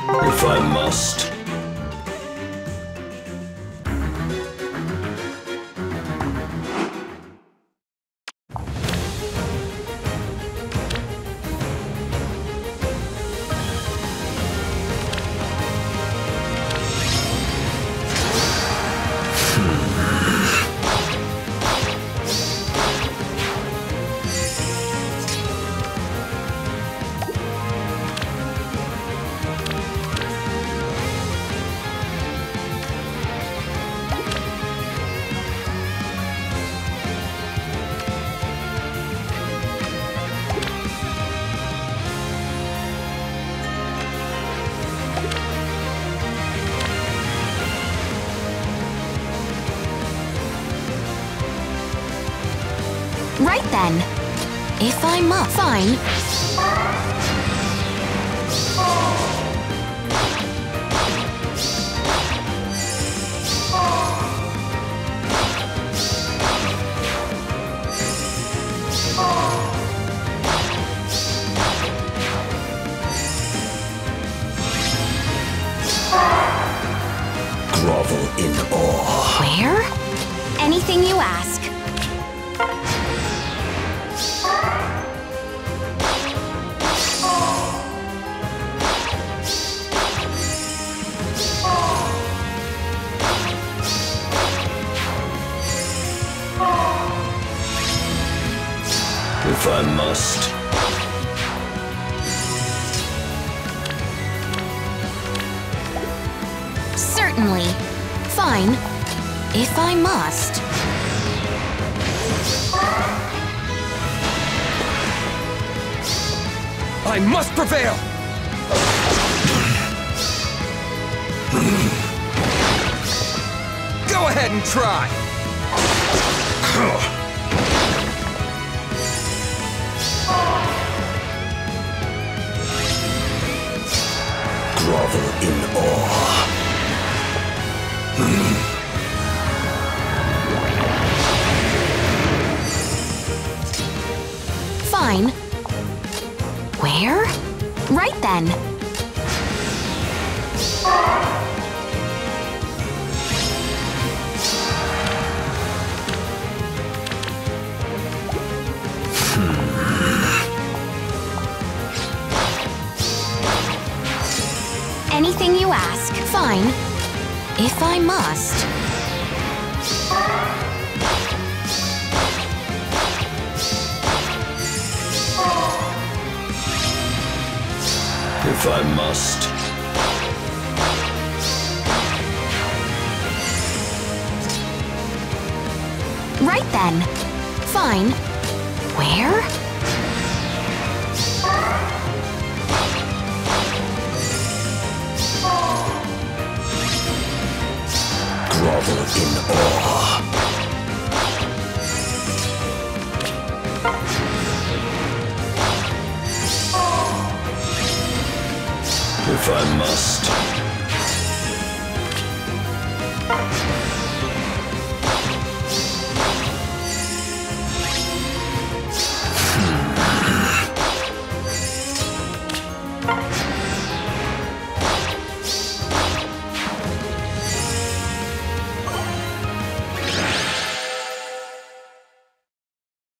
If I must. Right then. If I must. Fine. Grovel in awe. Where? Anything you ask. If I must. Certainly. Fine. If I must. I must prevail! Go ahead and try! Grovel in awe. Fine. Where? Right then. Anything you ask. Fine. If I must. If I must. Right then. Fine. Where? Grovel in awe. If I must.